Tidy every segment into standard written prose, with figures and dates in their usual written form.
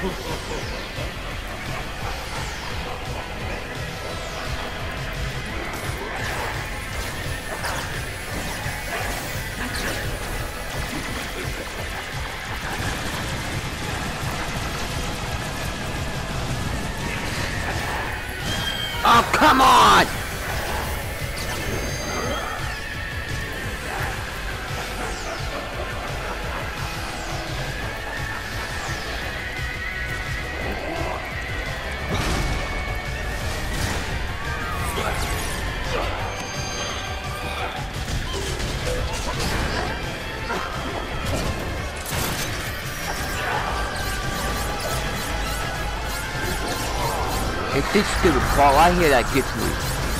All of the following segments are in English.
Oh, come on! It's this stupid ball right here that gets me.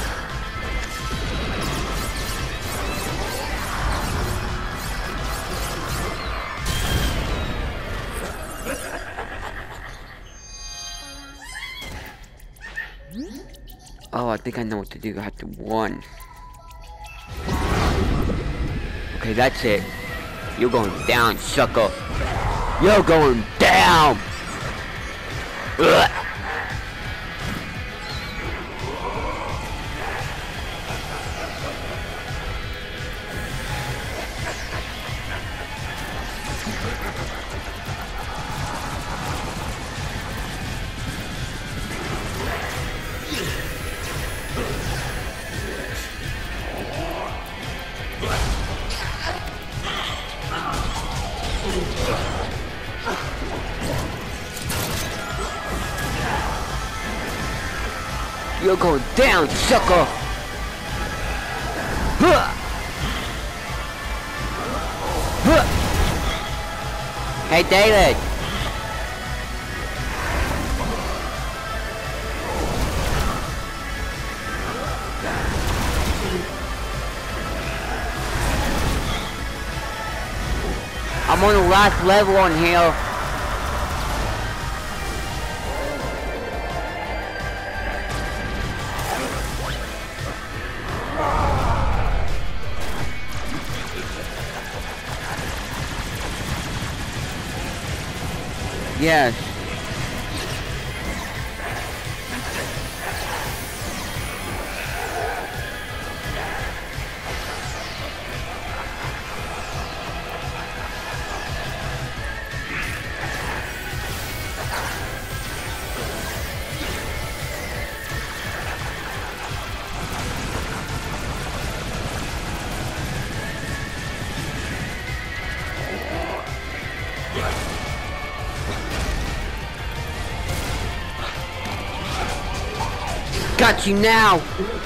Oh, I think I know what to do. I have to run. Okay, that's it. You're going down, sucker. You're going down! Ugh. You're going down, sucker! Huh. Huh. Hey, David! I'm on the last level on here. Yes. Got you now!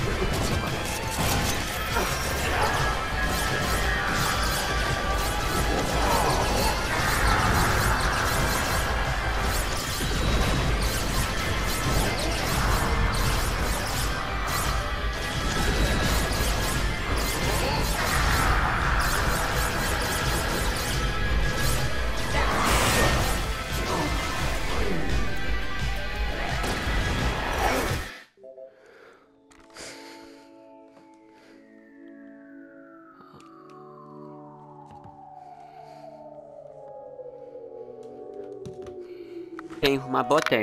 For my birthday.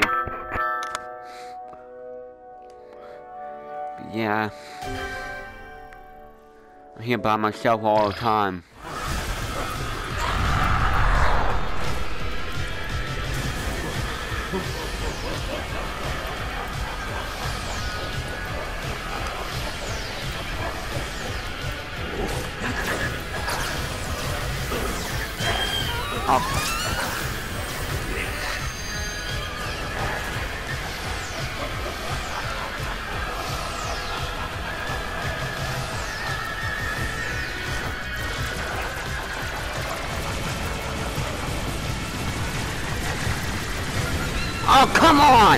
But yeah, I'm here by myself all the time. Oh. Oh, come on!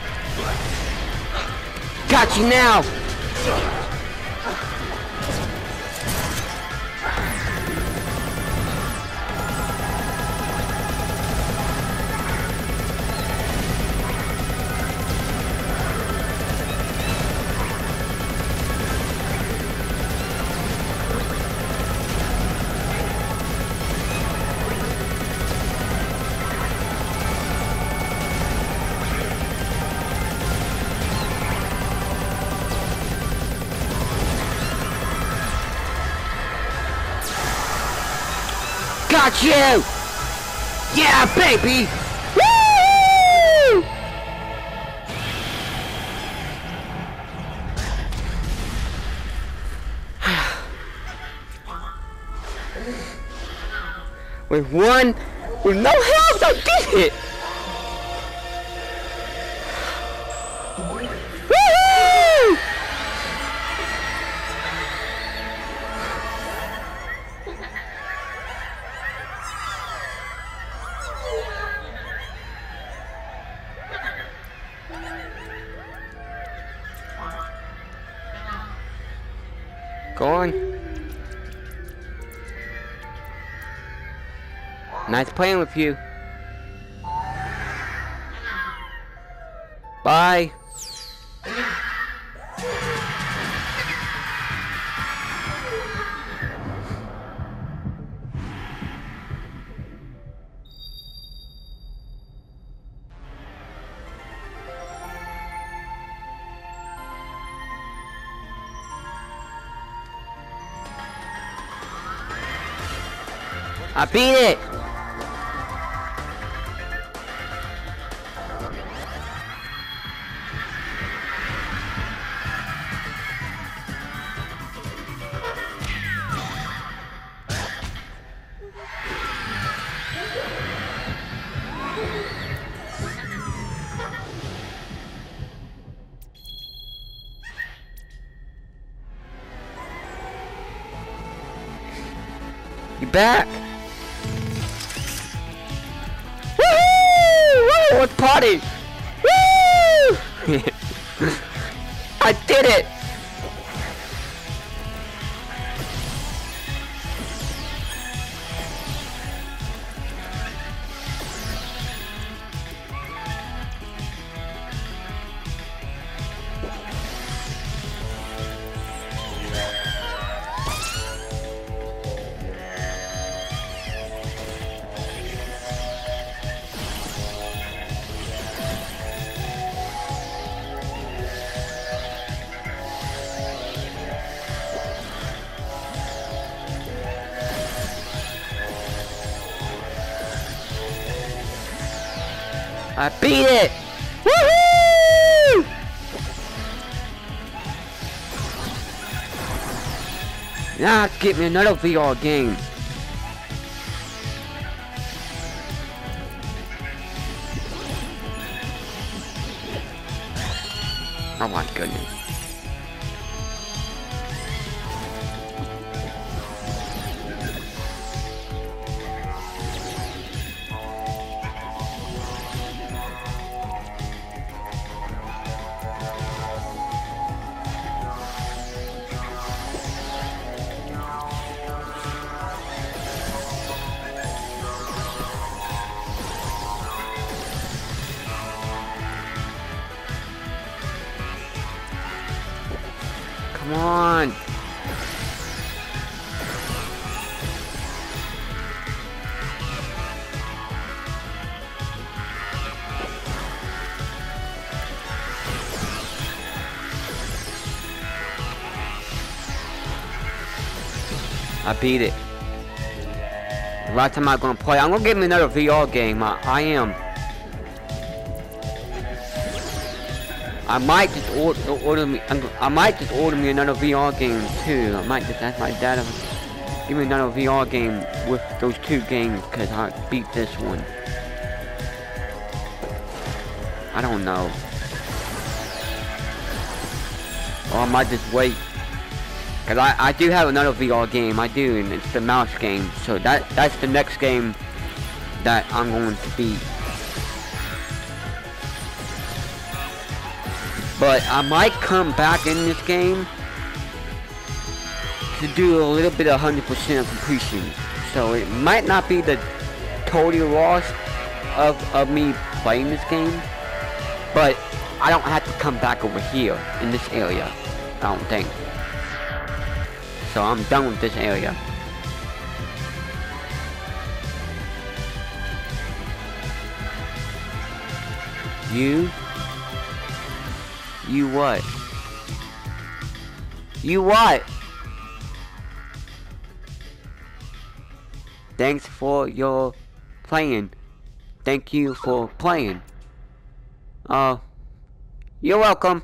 Got you now! got you! Yeah, baby! Woo! With no health, I did it! Woo! Go on. Nice playing with you. Bye. I beat it! You back? Woohoo! What party? Woo! I did it! I beat it! Woohoo! Now let's get me another VR game. Oh my goodness. Come on! I beat it. The last time I'm gonna play, I'm gonna get me another VR game. I am. I might just order me. I might just order me another VR game too. I might just ask my dad to give me another VR game with those two games because I beat this one. I don't know. Or I might just wait. Cause I do have another VR game. I do, and it's the mouse game. So that's the next game that I'm going to beat. But I might come back in this game to do a little bit of 100% completion. So it might not be the total loss of me playing this game. But I don't have to come back over here in this area. I don't think. So I'm done with this area. You what? You what? thanks for your playing. Thank you for playing. You're welcome.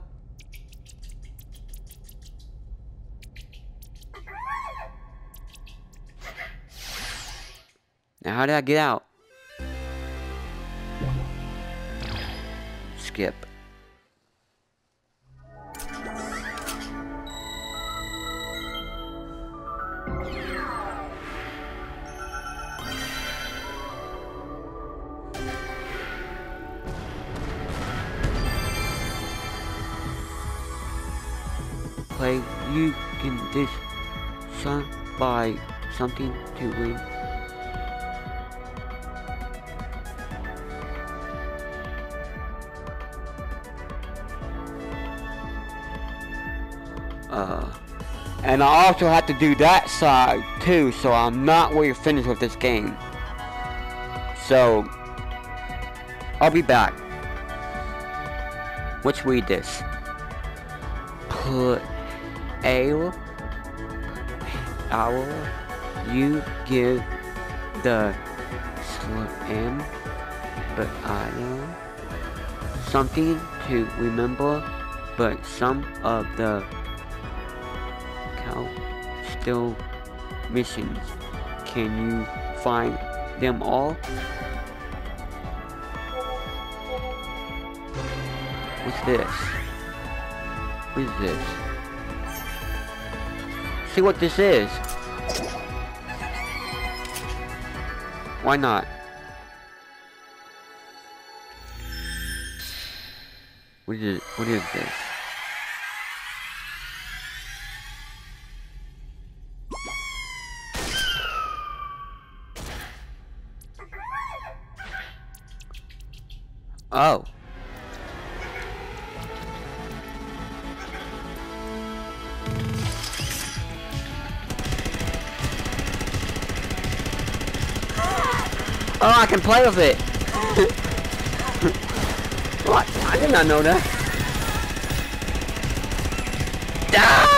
Now how did I get out? Skip. Play, you can this song by something to win. And I also have to do that side too, so I'm not really finished with this game. So I'll be back. Let's read this. Put you give the slam, but I know something to remember, but some of the still missions. Can you find them all? What's this? What is this? See what this is. Why not? What is it? What is this? Oh. Oh, I can play with it. What? I did not know that. Die!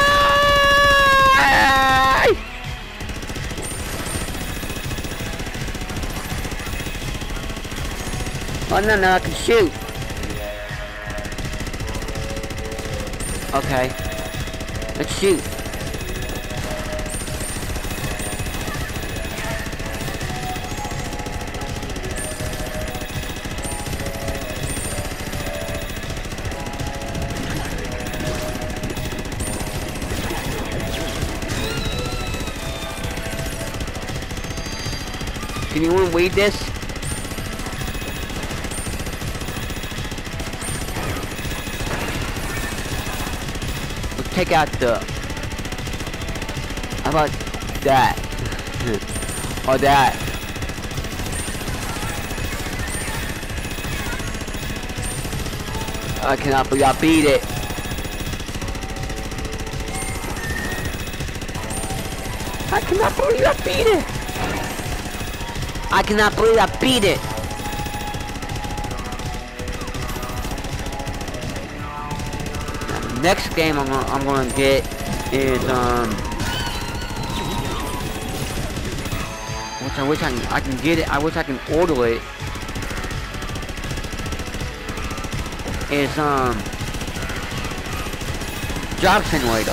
Oh no, I can shoot. Okay. Let's shoot. Can you read this? Take out the. How about that? Or that? I cannot believe I beat it. I cannot believe I beat it. I cannot believe I beat it. Next game I'm gonna get is which I wish I can get it. I wish I can order it. Is Job Simulator.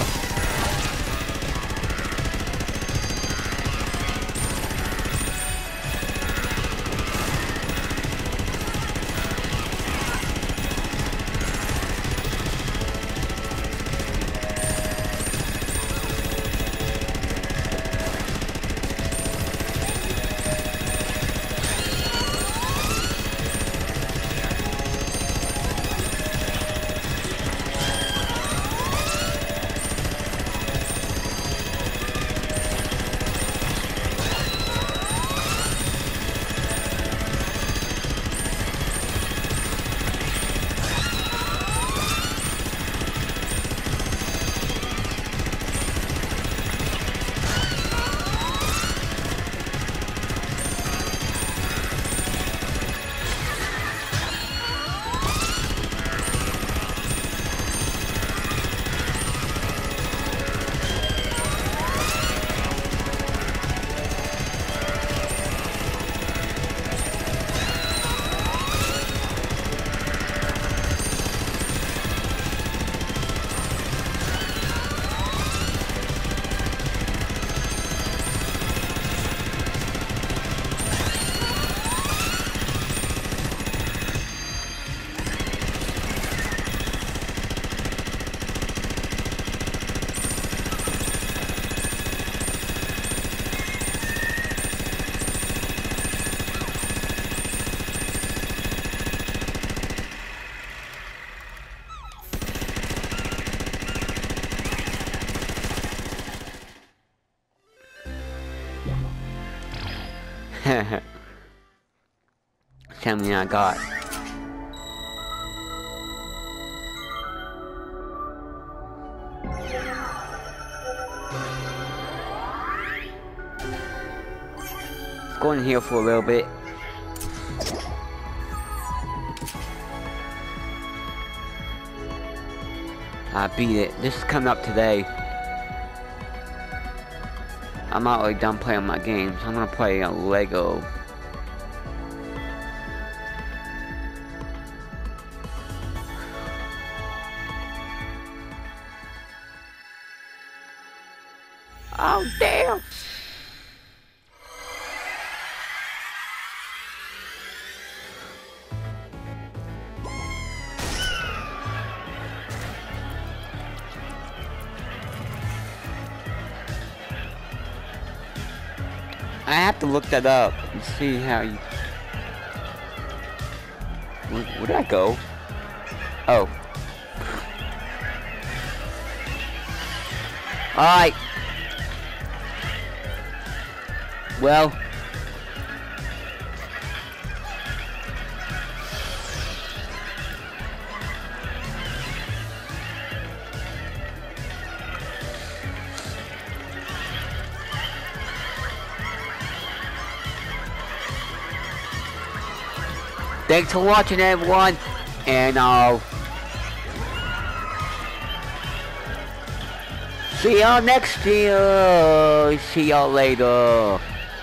Something I got. Let's go in here for a little bit. I beat it. This is coming up today. I'm not really done playing my games. I'm gonna play a Lego. Oh damn! I have to look that up and see how you... Where did I go? Oh. Alright. Well. Thanks for watching, everyone, and I'll see y'all next year. See y'all later.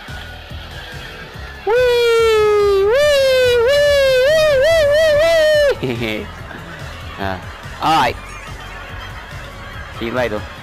Wee, wee, wee, wee, wee, wee. Alright. See you later.